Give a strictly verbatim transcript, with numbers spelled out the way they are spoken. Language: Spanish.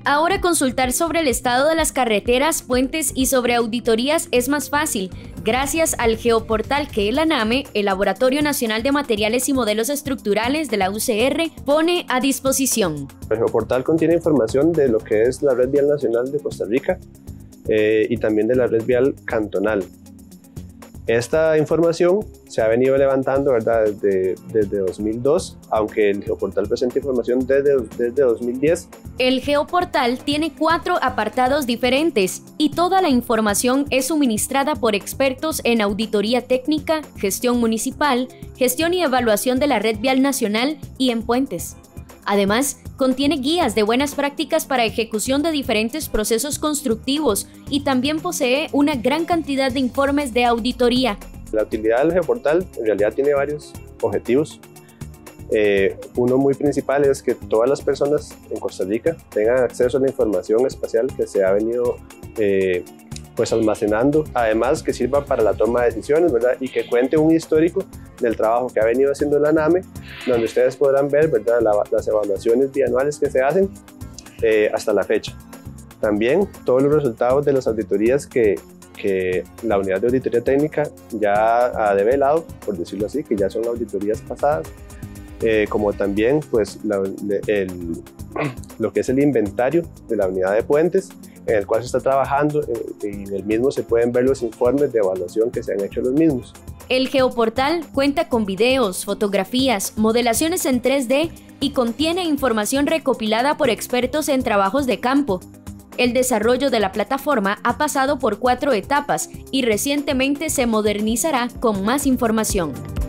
Ahora consultar sobre el estado de las carreteras, puentes y sobre auditorías es más fácil, gracias al geoportal que el ANAME, el Laboratorio Nacional de Materiales y Modelos Estructurales de la U C R, pone a disposición. El geoportal contiene información de lo que es la Red Vial Nacional de Costa Rica eh, y también de la Red Vial Cantonal. Esta información se ha venido levantando, ¿verdad?, desde, desde dos mil dos, aunque el geoportal presenta información desde, desde dos mil diez. El geoportal tiene cuatro apartados diferentes y toda la información es suministrada por expertos en auditoría técnica, gestión municipal, gestión y evaluación de la red vial nacional y en puentes. Además, contiene guías de buenas prácticas para ejecución de diferentes procesos constructivos y también posee una gran cantidad de informes de auditoría. La utilidad del geoportal en realidad tiene varios objetivos. Eh, uno muy principal es que todas las personas en Costa Rica tengan acceso a la información espacial que se ha venido eh, pues almacenando, además que sirva para la toma de decisiones, ¿verdad?, y que cuente un histórico del trabajo que ha venido haciendo la ANAME, donde ustedes podrán ver, ¿verdad?, la, las evaluaciones bianuales que se hacen eh, hasta la fecha. También todos los resultados de las auditorías que, que la Unidad de Auditoría Técnica ya ha develado, por decirlo así, que ya son auditorías pasadas, eh, como también pues, la, el, lo que es el inventario de la unidad de puentes, en el cual se está trabajando y en el mismo se pueden ver los informes de evaluación que se han hecho los mismos. El geoportal cuenta con videos, fotografías, modelaciones en tres D y contiene información recopilada por expertos en trabajos de campo. El desarrollo de la plataforma ha pasado por cuatro etapas y recientemente se modernizará con más información.